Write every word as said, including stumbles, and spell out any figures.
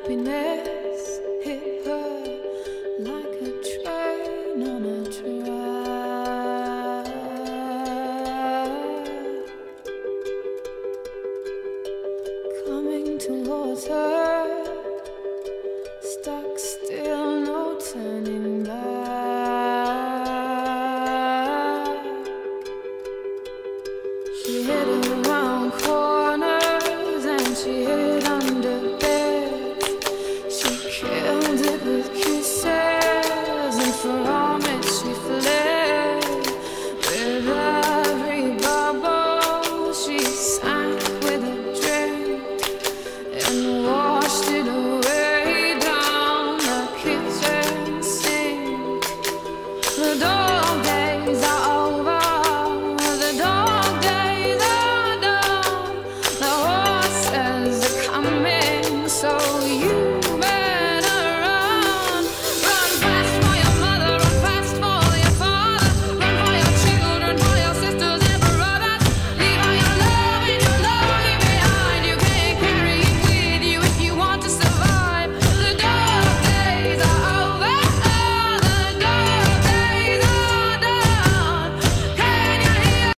Happiness hit her like a train on a track, coming towards her, stuck still, no turning back. She hid around corners and she hid under beds. She killed it with kisses, and from it she fled. With every bubble she sank with a drink and washed it away down the kitchen sink. The dog days are over, the dog days are done. The horses are coming, so you